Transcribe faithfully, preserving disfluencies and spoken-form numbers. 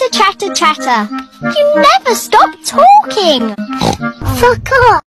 Chatter, chatter, chatter. You never stop talking. Fuck off.